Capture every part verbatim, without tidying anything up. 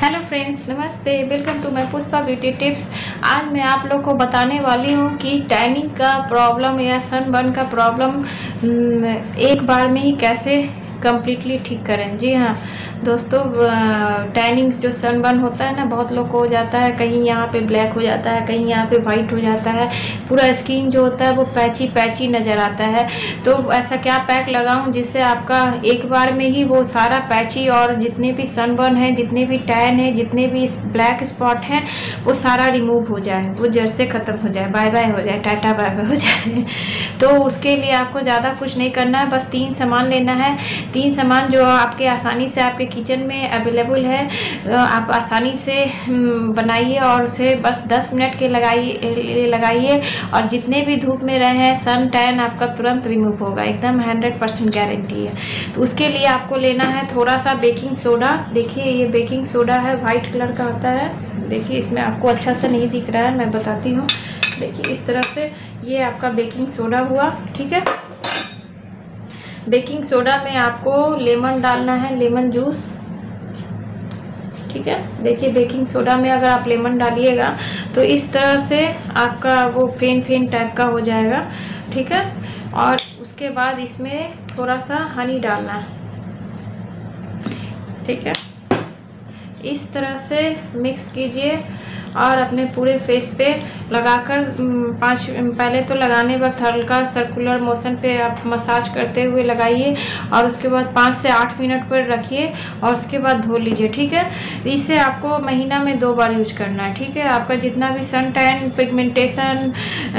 Hello friends, नमस्ते। Welcome to my Pushpa beauty tips. आज मैं आप लोग को बताने वाली हूँ कि टैनिंग का प्रॉब्लम या सनबर्न का प्रॉब्लम एक बार में ही कैसे कम्प्लीटली ठीक करें। जी हाँ दोस्तों, टैनिंग जो सनबर्न होता है ना, बहुत लोग को हो जाता है। कहीं यहाँ पे ब्लैक हो जाता है, कहीं यहाँ पे वाइट हो जाता है, पूरा स्किन जो होता है वो पैची पैची नज़र आता है। तो ऐसा क्या पैक लगाऊं जिससे आपका एक बार में ही वो सारा पैची और जितने भी सनबर्न है, जितने भी टैन है, जितने भी ब्लैक स्पॉट हैं, वो सारा रिमूव हो जाए, वो जड़ से ख़त्म हो जाए, बाय बाय हो जाए, टाटा बाय बाय हो जाए। तो उसके लिए आपको ज़्यादा कुछ नहीं करना है, बस तीन सामान लेना है। तीन सामान जो आपके आसानी से आपके किचन में अवेलेबल है, आप आसानी से बनाइए और उसे बस दस मिनट के लगाइए लगाइए और जितने भी धूप में रहे हैं, सन टैन आपका तुरंत रिमूव होगा, एकदम हंड्रेड परसेंट गारंटी है। तो उसके लिए आपको लेना है थोड़ा सा बेकिंग सोडा। देखिए ये बेकिंग सोडा है, वाइट कलर का होता है। देखिए इसमें आपको अच्छा से नहीं दिख रहा है, मैं बताती हूँ। देखिए इस तरह से ये आपका बेकिंग सोडा हुआ, ठीक है। बेकिंग सोडा में आपको लेमन डालना है, लेमन जूस, ठीक है। देखिए बेकिंग सोडा में अगर आप लेमन डालिएगा तो इस तरह से आपका वो फेन फेन टाइप का हो जाएगा, ठीक है। और उसके बाद इसमें थोड़ा सा हनी डालना है, ठीक है। इस तरह से मिक्स कीजिए और अपने पूरे फेस पे लगाकर पाँच पहले तो लगाने वक्त हल्का सर्कुलर मोशन पे आप मसाज करते हुए लगाइए और उसके बाद पाँच से आठ मिनट पर रखिए और उसके बाद धो लीजिए, ठीक है। इसे आपको महीना में दो बार यूज करना है, ठीक है। आपका जितना भी sun tan, pigmentation,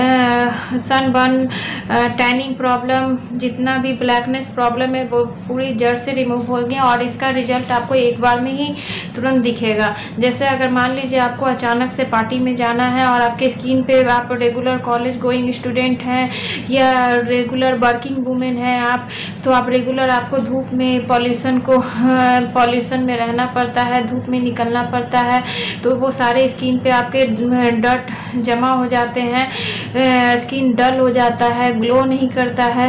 sunburn, tanning problem, जितना भी ब्लैकनेस प्रॉब्लम है, वो पूरी जड़ से रिमूव होगी और इसका रिजल्ट आपको एक बार में ही तुरंत दिखेगा। जैसे अगर मान लीजिए आपको अचानक से पार्टी में जाना है और आपके स्किन पे, आप रेगुलर कॉलेज गोइंग स्टूडेंट हैं या रेगुलर वर्किंग वुमेन हैं आप, तो आप रेगुलर आपको धूप में पॉल्यूशन को पॉल्यूशन में रहना पड़ता है, धूप में निकलना पड़ता है, तो वो सारे स्किन पे आपके डर्ट जमा हो जाते हैं, स्किन डल हो जाता है, ग्लो नहीं करता है,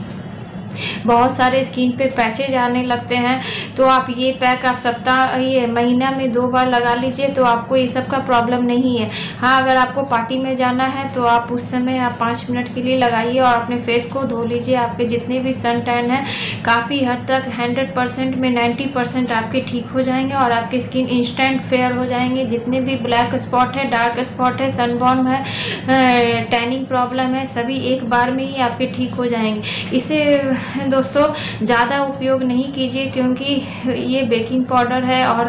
बहुत सारे स्किन पे पैचेज आने लगते हैं। तो आप ये पैक आप सप्ताह ये महीना में दो बार लगा लीजिए तो आपको ये सब का प्रॉब्लम नहीं है। हाँ, अगर आपको पार्टी में जाना है तो आप उस समय आप पाँच मिनट के लिए लगाइए और अपने फेस को धो लीजिए। आपके जितने भी सन टैन है काफ़ी हद तक हंड्रेड परसेंट में नाइन्टी परसेंट आपके ठीक हो जाएंगे और आपकी स्किन इंस्टेंट फेयर हो जाएंगे। जितने भी ब्लैक स्पॉट है, डार्क स्पॉट है, सनबर्न है, टैनिंग प्रॉब्लम है, सभी एक बार में ही आपके ठीक हो जाएंगे। इसे दोस्तों ज़्यादा उपयोग नहीं कीजिए क्योंकि ये बेकिंग पाउडर है और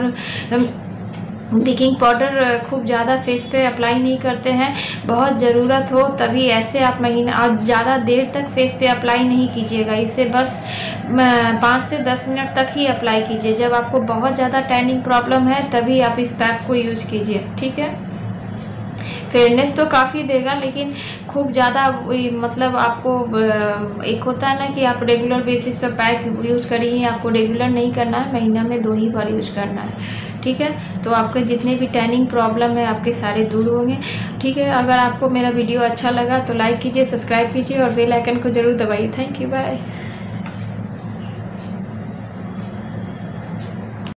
बेकिंग पाउडर खूब ज़्यादा फेस पे अप्लाई नहीं करते हैं। बहुत ज़रूरत हो तभी ऐसे आप महीना और ज़्यादा देर तक फेस पे अप्लाई नहीं कीजिएगा। इसे बस पाँच से दस मिनट तक ही अप्लाई कीजिए। जब आपको बहुत ज़्यादा टैनिंग प्रॉब्लम है तभी आप इस पैक को यूज कीजिए, ठीक है। फेयरनेस तो काफ़ी देगा लेकिन खूब ज़्यादा मतलब आपको एक होता है ना कि आप रेगुलर बेसिस पर पैक यूज करिए, आपको रेगुलर नहीं करना है, महीना में दो ही बार यूज करना है, ठीक है। तो आपके जितने भी टैनिंग प्रॉब्लम है आपके सारे दूर होंगे, ठीक है। अगर आपको मेरा वीडियो अच्छा लगा तो लाइक कीजिए, सब्सक्राइब कीजिए और बेल आइकन को जरूर दबाइए। Thank you, bye.